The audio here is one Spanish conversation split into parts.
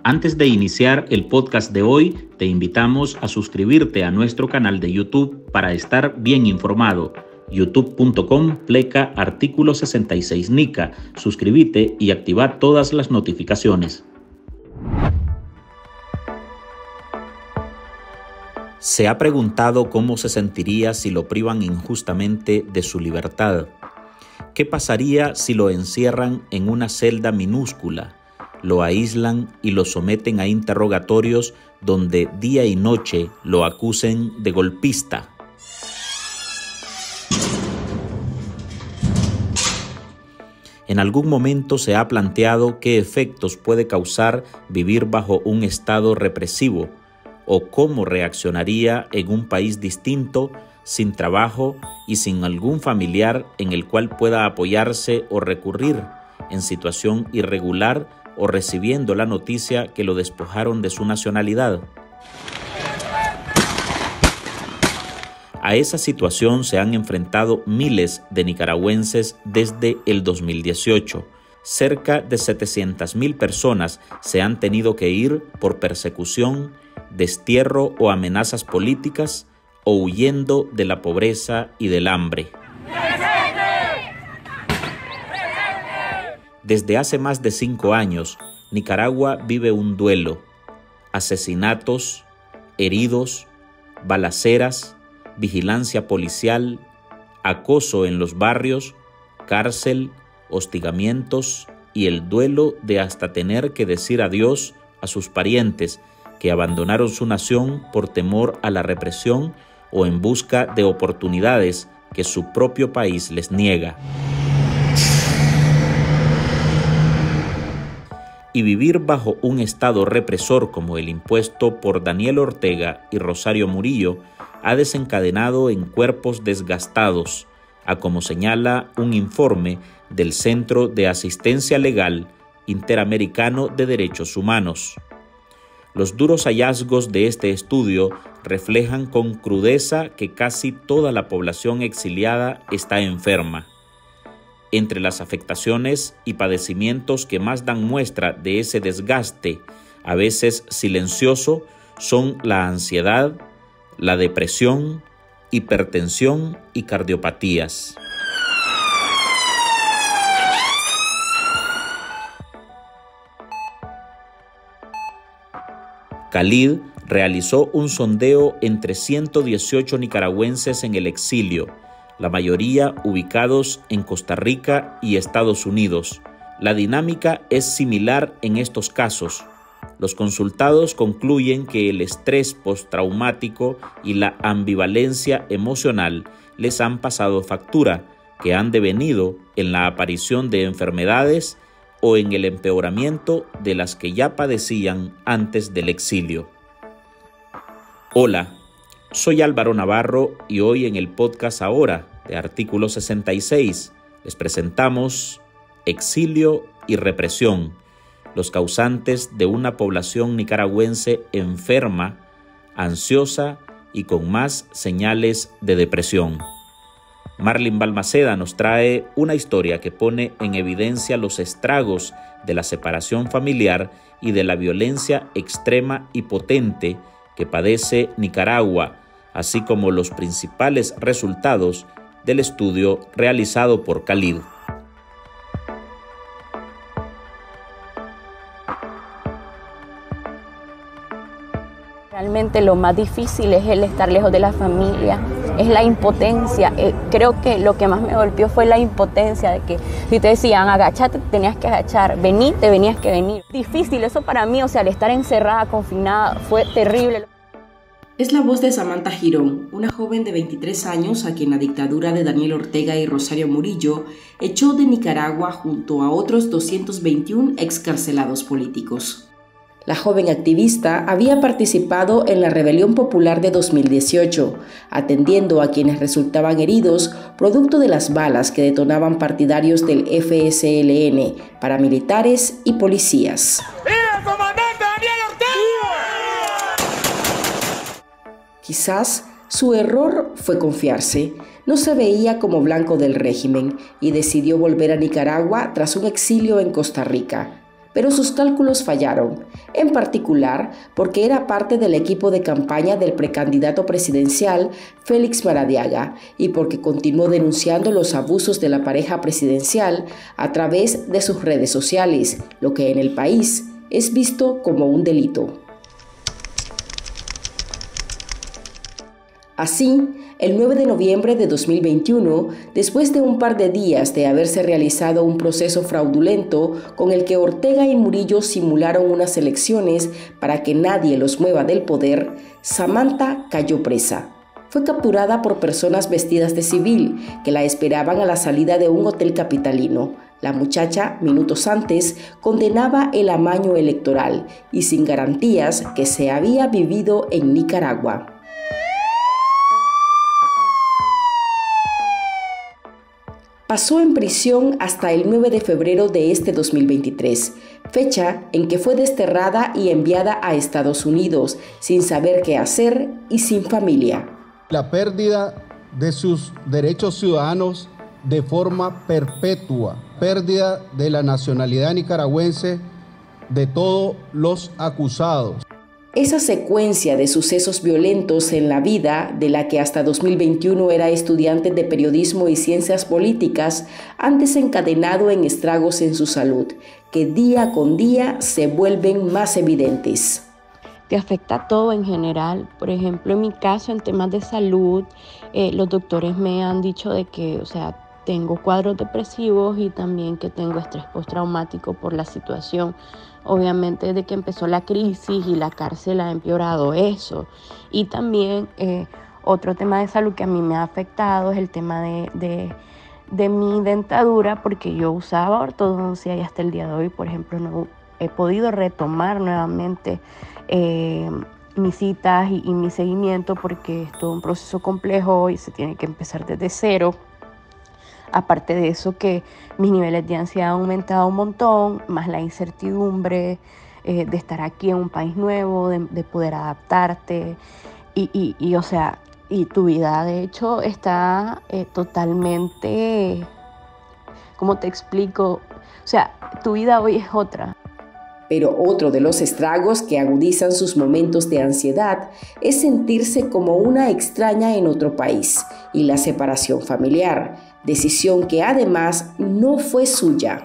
Antes de iniciar el podcast de hoy, te invitamos a suscribirte a nuestro canal de YouTube para estar bien informado. youtube.com/artículo 66 Nica. Suscríbete y activa todas las notificaciones. ¿Se ha preguntado cómo se sentiría si lo privan injustamente de su libertad? ¿Qué pasaría si lo encierran en una celda minúscula, lo aíslan y lo someten a interrogatorios donde día y noche lo acusen de golpista? ¿En algún momento se ha planteado qué efectos puede causar vivir bajo un estado represivo o cómo reaccionaría en un país distinto, sin trabajo y sin algún familiar en el cual pueda apoyarse o recurrir, en situación irregular o recibiendo la noticia que lo despojaron de su nacionalidad? A esa situación se han enfrentado miles de nicaragüenses desde el 2018. Cerca de 700,000 personas se han tenido que ir por persecución, destierro o amenazas políticas o huyendo de la pobreza y del hambre. Desde hace más de 5 años, Nicaragua vive un duelo, asesinatos, heridos, balaceras, vigilancia policial, acoso en los barrios, cárcel, hostigamientos y el duelo de hasta tener que decir adiós a sus parientes que abandonaron su nación por temor a la represión o en busca de oportunidades que su propio país les niega. Y vivir bajo un estado represor como el impuesto por Daniel Ortega y Rosario Murillo ha desencadenado en cuerpos desgastados, a como señala un informe del Centro de Asistencia Legal Interamericano de Derechos Humanos. Los duros hallazgos de este estudio reflejan con crudeza que casi toda la población exiliada está enferma. Entre las afectaciones y padecimientos que más dan muestra de ese desgaste, a veces silencioso, son la ansiedad, la depresión, hipertensión y cardiopatías. Khalid realizó un sondeo entre 118 nicaragüenses en el exilio, la mayoría ubicados en Costa Rica y Estados Unidos. La dinámica es similar en estos casos. Los consultados concluyen que el estrés postraumático y la ambivalencia emocional les han pasado factura, que han devenido en la aparición de enfermedades o en el empeoramiento de las que ya padecían antes del exilio. Hola, soy Álvaro Navarro y hoy en el podcast Ahora de Artículo 66 les presentamos Exilio y Represión, los causantes de una población nicaragüense enferma, ansiosa y con más señales de depresión. Marlin Balmaceda nos trae una historia que pone en evidencia los estragos de la separación familiar y de la violencia extrema y potente que padece Nicaragua, así como los principales resultados del estudio realizado por Khalid. Realmente lo más difícil es el estar lejos de la familia, es la impotencia. Creo que lo que más me golpeó fue la impotencia de que si te decían agachate, te tenías que agachar, vení, te tenías que venir. Difícil, eso para mí, o sea, el estar encerrada, confinada, fue terrible. Es la voz de Samantha Girón, una joven de 23 años a quien la dictadura de Daniel Ortega y Rosario Murillo echó de Nicaragua junto a otros 221 excarcelados políticos. La joven activista había participado en la rebelión popular de 2018, atendiendo a quienes resultaban heridos producto de las balas que detonaban partidarios del FSLN, paramilitares y policías. ¡Viva el comandante Daniel Ortega! Quizás su error fue confiarse. No se veía como blanco del régimen y decidió volver a Nicaragua tras un exilio en Costa Rica. pero sus cálculos fallaron, en particular porque era parte del equipo de campaña del precandidato presidencial Félix Maradiaga y porque continuó denunciando los abusos de la pareja presidencial a través de sus redes sociales, lo que en el país es visto como un delito. Así, el 9 de noviembre de 2021, después de un par de días de haberse realizado un proceso fraudulento con el que Ortega y Murillo simularon unas elecciones para que nadie los mueva del poder, Samantha cayó presa. Fue capturada por personas vestidas de civil que la esperaban a la salida de un hotel capitalino. La muchacha, minutos antes, condenaba el amaño electoral y sin garantías que se había vivido en Nicaragua. Pasó en prisión hasta el 9 de febrero de este 2023, fecha en que fue desterrada y enviada a Estados Unidos, sin saber qué hacer y sin familia. La pérdida de sus derechos ciudadanos de forma perpetua, pérdida de la nacionalidad nicaragüense de todos los acusados. Esa secuencia de sucesos violentos en la vida, de la que hasta 2021 era estudiante de periodismo y ciencias políticas, han desencadenado en estragos en su salud, que día con día se vuelven más evidentes. Te afecta todo en general. Por ejemplo, en mi caso, en temas de salud, los doctores me han dicho de que, tengo cuadros depresivos y también que tengo estrés postraumático por la situación. Obviamente desde que empezó la crisis y la cárcel ha empeorado eso. Y también otro tema de salud que a mí me ha afectado es el tema de mi dentadura, porque yo usaba ortodoncia y hasta el día de hoy, por ejemplo, no he podido retomar nuevamente mis citas y mi seguimiento, porque es todo un proceso complejo y se tiene que empezar desde cero. Aparte de eso, que mis niveles de ansiedad han aumentado un montón, más la incertidumbre de estar aquí en un país nuevo, de poder adaptarte. Y tu vida, de hecho, está totalmente, ¿cómo te explico? Tu vida hoy es otra. Pero otro de los estragos que agudizan sus momentos de ansiedad es sentirse como una extraña en otro país y la separación familiar, decisión que además no fue suya.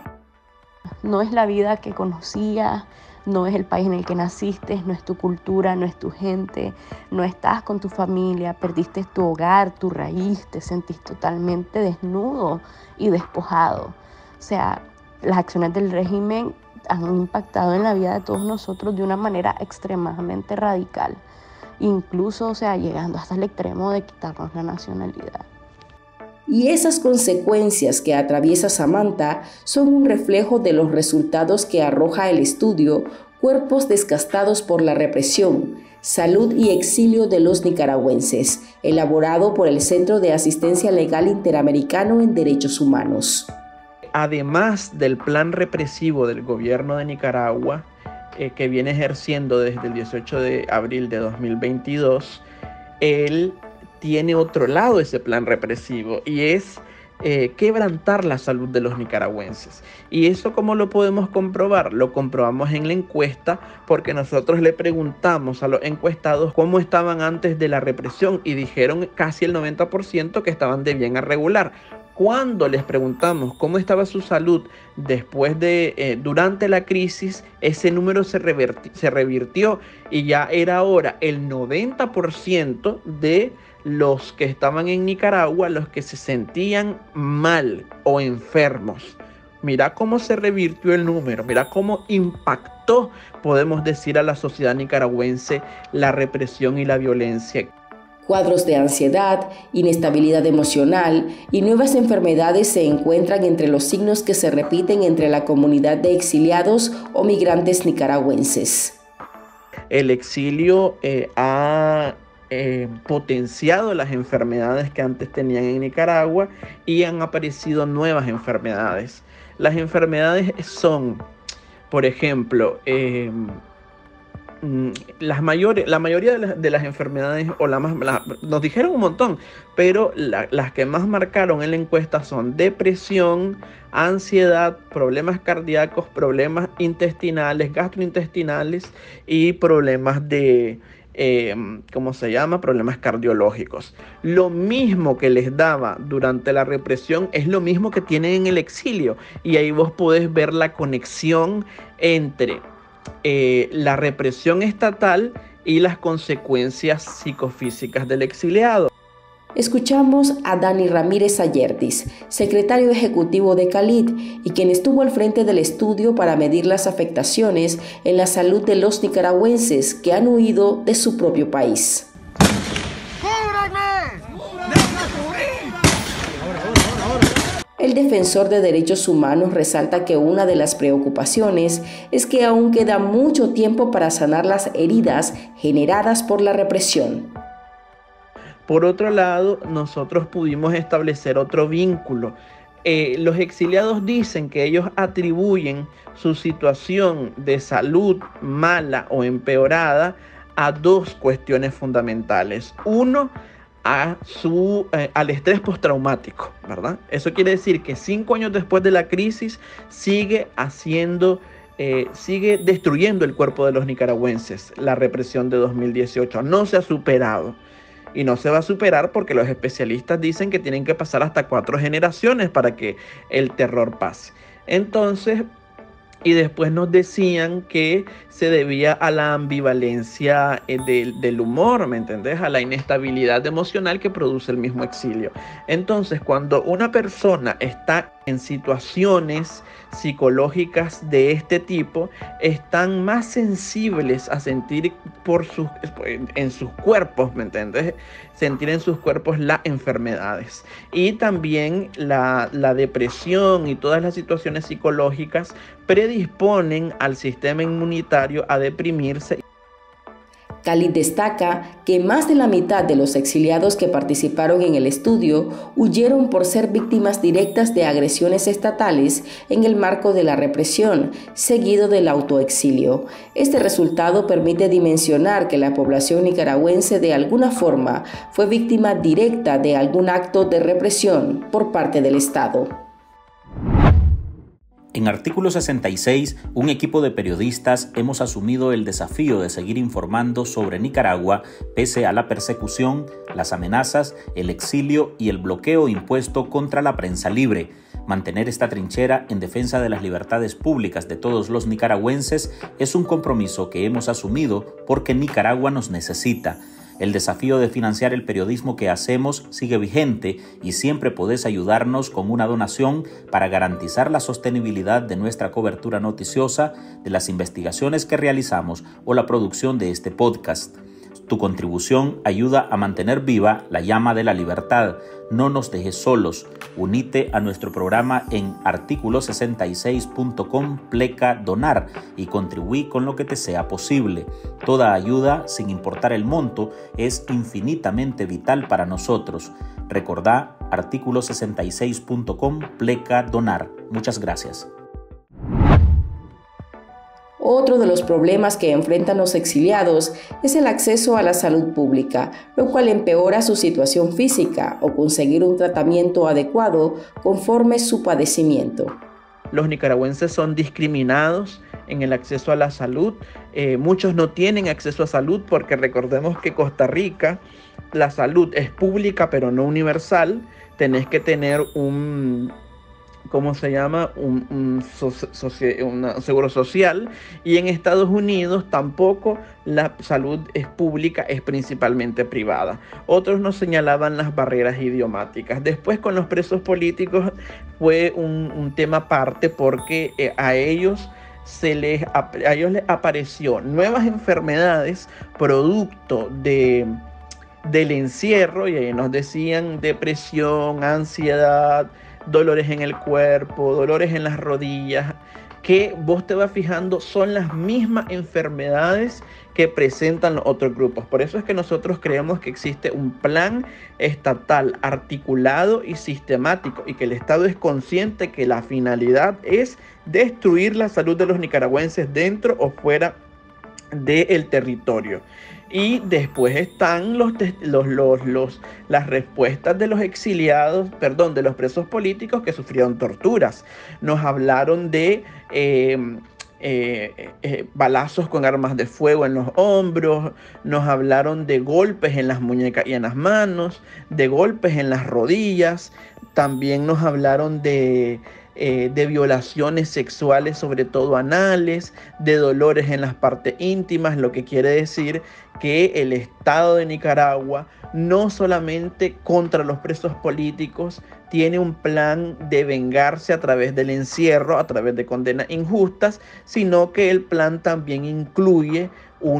No es la vida que conocías, no es el país en el que naciste, no es tu cultura, no es tu gente, no estás con tu familia, perdiste tu hogar, tu raíz, te sentís totalmente desnudo y despojado. Las acciones del régimen han impactado en la vida de todos nosotros de una manera extremadamente radical, incluso, llegando hasta el extremo de quitarnos la nacionalidad. Y esas consecuencias que atraviesa Samantha son un reflejo de los resultados que arroja el estudio Cuerpos desgastados por la represión, salud y exilio de los nicaragüenses, elaborado por el Centro de Asistencia Legal Interamericano en Derechos Humanos. Además del plan represivo del gobierno de Nicaragua, que viene ejerciendo desde el 18 de abril de 2022, él tiene otro lado ese plan represivo y es quebrantar la salud de los nicaragüenses. ¿Y eso cómo lo podemos comprobar? Lo comprobamos en la encuesta, porque nosotros le preguntamos a los encuestados cómo estaban antes de la represión y dijeron casi el 90% que estaban de bien a regular. Cuando les preguntamos cómo estaba su salud durante la crisis, ese número se revirtió y ya era ahora el 90% de los que estaban en Nicaragua los que se sentían mal o enfermos. Mira cómo se revirtió el número, mira cómo impactó, podemos decir, a la sociedad nicaragüense la represión y la violencia. Cuadros de ansiedad, inestabilidad emocional y nuevas enfermedades se encuentran entre los signos que se repiten entre la comunidad de exiliados o migrantes nicaragüenses. El exilio ha potenciado las enfermedades que antes tenían en Nicaragua y han aparecido nuevas enfermedades. Las enfermedades son, por ejemplo, la mayoría de las enfermedades, o nos dijeron un montón, pero las que más marcaron en la encuesta son depresión, ansiedad, problemas cardíacos, problemas intestinales, gastrointestinales y problemas de problemas cardiológicos. Lo mismo que les daba durante la represión es lo mismo que tienen en el exilio, y ahí vos podés ver la conexión entre la represión estatal y las consecuencias psicofísicas del exiliado. Escuchamos a Dani Ramírez Ayertis, secretario ejecutivo de CALIT y quien estuvo al frente del estudio para medir las afectaciones en la salud de los nicaragüenses que han huido de su propio país. El defensor de derechos humanos resalta que una de las preocupaciones es que aún queda mucho tiempo para sanar las heridas generadas por la represión. Por otro lado, nosotros pudimos establecer otro vínculo. Los exiliados dicen que ellos atribuyen su situación de salud mala o empeorada a dos cuestiones fundamentales. Uno, al estrés postraumático, ¿verdad? Eso quiere decir que 5 años después de la crisis sigue destruyendo el cuerpo de los nicaragüenses. La represión de 2018 no se ha superado. Y no se va a superar porque los especialistas dicen que tienen que pasar hasta 4 generaciones para que el terror pase. Entonces, y después nos decían que se debía a la ambivalencia del humor, ¿me entendés? A la inestabilidad emocional que produce el mismo exilio. Entonces, cuando una persona está en situaciones psicológicas de este tipo, están más sensibles a sentir en sus cuerpos, ¿me entiendes? Sentir en sus cuerpos las enfermedades. Y también la depresión y todas las situaciones psicológicas predisponen al sistema inmunitario a deprimirse. CALIT destaca que más de la mitad de los exiliados que participaron en el estudio huyeron por ser víctimas directas de agresiones estatales en el marco de la represión, seguido del autoexilio. Este resultado permite dimensionar que la población nicaragüense de alguna forma fue víctima directa de algún acto de represión por parte del Estado. En Artículo 66, un equipo de periodistas hemos asumido el desafío de seguir informando sobre Nicaragua pese a la persecución, las amenazas, el exilio y el bloqueo impuesto contra la prensa libre. Mantener esta trinchera en defensa de las libertades públicas de todos los nicaragüenses es un compromiso que hemos asumido porque Nicaragua nos necesita. El desafío de financiar el periodismo que hacemos sigue vigente y siempre podés ayudarnos con una donación para garantizar la sostenibilidad de nuestra cobertura noticiosa, de las investigaciones que realizamos o la producción de este podcast. Tu contribución ayuda a mantener viva la llama de la libertad. No nos dejes solos. Unite a nuestro programa en articulo66.com/donar y contribuí con lo que te sea posible. Toda ayuda, sin importar el monto, es infinitamente vital para nosotros. Recordá articulo66.com/donar. Muchas gracias. Otro de los problemas que enfrentan los exiliados es el acceso a la salud pública, lo cual empeora su situación física o conseguir un tratamiento adecuado conforme su padecimiento. Los nicaragüenses son discriminados en el acceso a la salud. Muchos no tienen acceso a salud porque recordemos que Costa Rica, la salud es pública pero no universal. Tenés que tener un seguro social, y en Estados Unidos tampoco la salud es pública, es principalmente privada. Otros nos señalaban las barreras idiomáticas. Después, con los presos políticos fue un tema aparte porque a ellos les apareció nuevas enfermedades producto del encierro, y ahí nos decían depresión, ansiedad, dolores en el cuerpo, dolores en las rodillas, que vos te vas fijando son las mismas enfermedades que presentan los otros grupos. Por eso es que nosotros creemos que existe un plan estatal articulado y sistemático, y que el Estado es consciente que la finalidad es destruir la salud de los nicaragüenses dentro o fuera del territorio. Y después están las respuestas de los exiliados, de los presos políticos que sufrieron torturas. Nos hablaron de balazos con armas de fuego en los hombros, nos hablaron de golpes en las muñecas y en las manos, de golpes en las rodillas, también nos hablaron de violaciones sexuales, sobre todo anales, de dolores en las partes íntimas, lo que quiere decir que el Estado de Nicaragua no solamente contra los presos políticos tiene un plan de vengarse a través del encierro, a través de condenas injustas, sino que el plan también incluye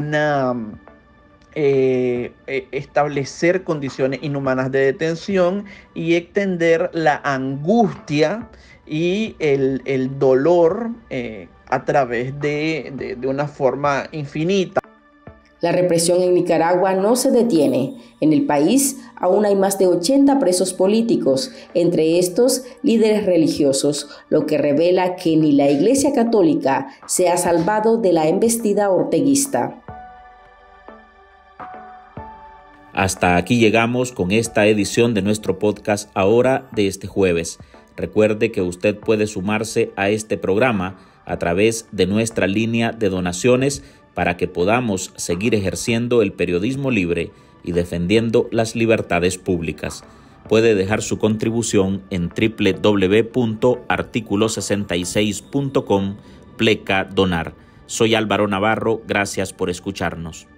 establecer condiciones inhumanas de detención y extender la angustia y el dolor a través de una forma infinita. La represión en Nicaragua no se detiene. En el país aún hay más de 80 presos políticos, entre estos líderes religiosos, lo que revela que ni la Iglesia Católica se ha salvado de la embestida orteguista. Hasta aquí llegamos con esta edición de nuestro podcast Ahora de este jueves. Recuerde que usted puede sumarse a este programa a través de nuestra línea de donaciones para que podamos seguir ejerciendo el periodismo libre y defendiendo las libertades públicas. Puede dejar su contribución en www.articulo66.com/donar. Soy Álvaro Navarro, gracias por escucharnos.